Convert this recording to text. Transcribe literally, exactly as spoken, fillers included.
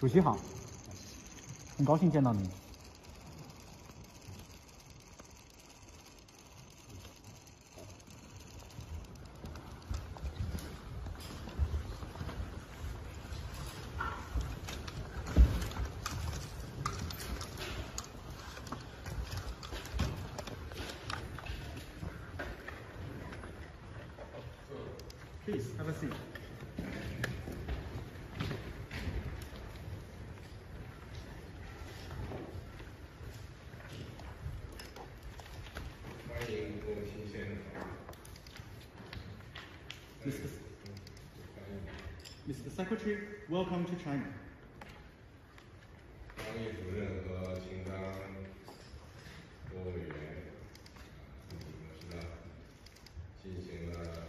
主席好，很高兴见到您。Please have a seat. Mister Mister Secretary, welcome to China. 张秘书任和清章多委员，是的，进行了